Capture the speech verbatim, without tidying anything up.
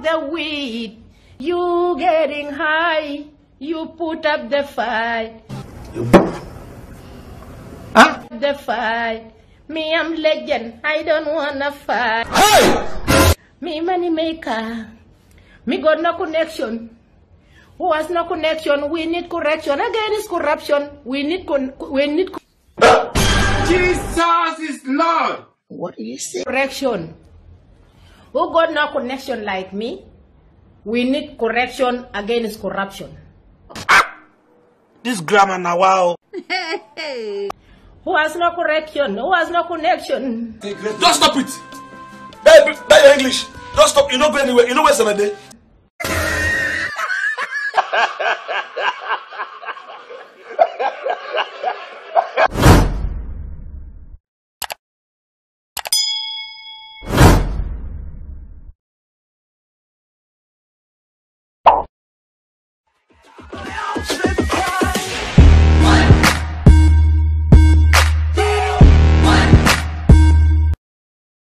the weed. You getting high. You put up the fight. Huh? The fight. Me, I'm legend. I don't wanna fight. Hey! Me, money maker. Me got no connection. Who has no connection? We need correction. Again, it's corruption. We need con we need co Jesus is Lord. What do you say? correction. Who got no connection like me? We need correction against corruption. This grammar now, wow. Who has no correction? Who has no connection? Just stop it. That, that your English. Just stop. You don't go anywhere. You know where Sunday.